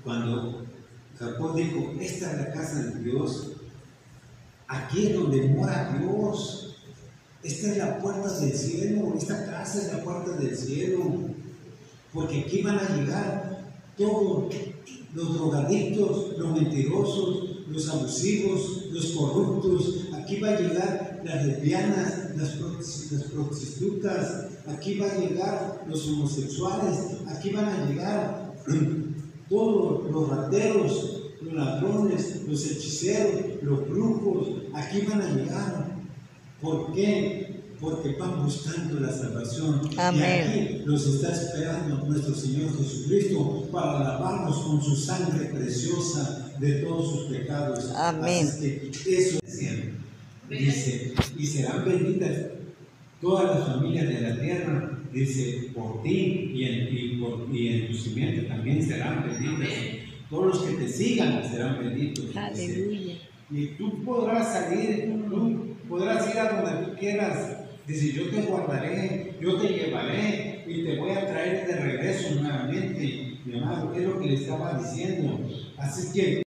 cuando Jacob dijo, esta es la casa de Dios, aquí es donde mora Dios, esta es la puerta del cielo, esta casa es la puerta del cielo, porque aquí van a llegar todos los drogadictos, los mentirosos, los abusivos, los corruptos, aquí va a llegar las lesbianas, las prostitutas, aquí van a llegar los homosexuales, aquí van a llegar todos los rateros, los ladrones, los hechiceros, los brujos, aquí van a llegar. ¿Por qué? Porque van buscando la salvación. Amén. Y aquí los está esperando nuestro Señor Jesucristo para lavarnos con su sangre preciosa de todos sus pecados. Amén. Así que eso dice, y serán benditas todas las familias de la tierra, dice, por ti y en tu simiente también serán benditas. Todos los que te sigan serán benditos. Aleluya. Y tú podrás salir, tú podrás ir a donde tú quieras. Dice, yo te guardaré, yo te llevaré y te voy a traer de regreso nuevamente. Mi amado, es lo que le estaba diciendo. Así que